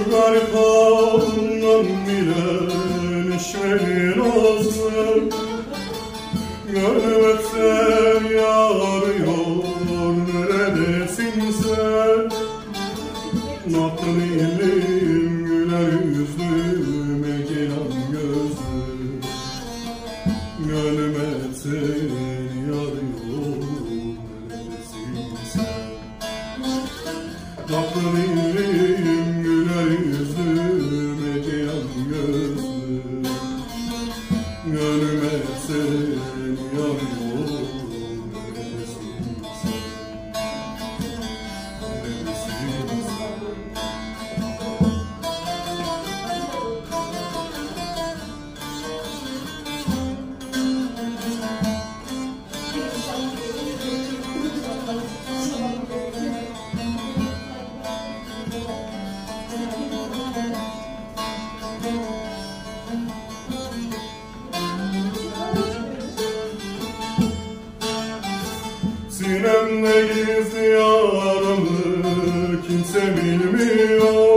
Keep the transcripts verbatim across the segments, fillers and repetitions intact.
garip halından bile neşveli nazlı, gönlüm hep seni arıyor, neredesin sen? Natlı dilim, güler yüzlüm, egelan gözlüm, gönlüm hep seni arıyor, neredesin sen? Tatlı dilim, güler yüzlüm, egeyan gözlüm, gönlüm hep seni arıyor, neredesin sen? Neredesin sen? Sinemde gizli yaramı kimse bilmiyor,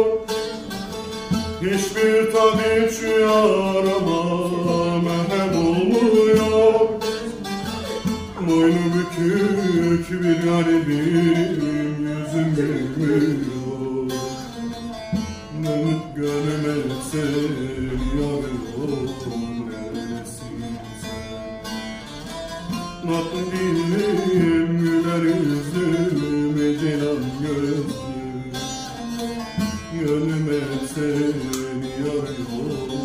hiçbir tabip şu yarama merhem olmuyor. Boynu bükük bir garibim, yüzüm gülmüyor, gönlüm hep seni arıyor, neredesin sen? Natlı dilim, güler yüzlüm, egelan gözlüm, gönlüm hep seni arıyor.